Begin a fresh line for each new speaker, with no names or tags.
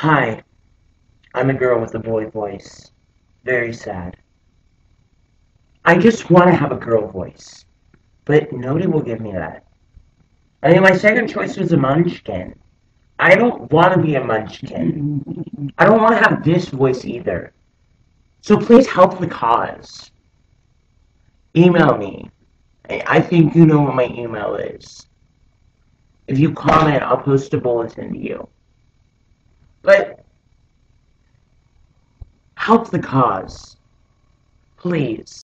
Hi, I'm a girl with a boy voice. Very sad. I just want to have a girl voice, but nobody will give me that. I mean, my second choice was a munchkin. I don't want to be a munchkin. I don't want to have this voice either. So please help the cause. Email me. I think you know what my email is. If you comment, I'll post a bulletin to you. But help the cause. Please.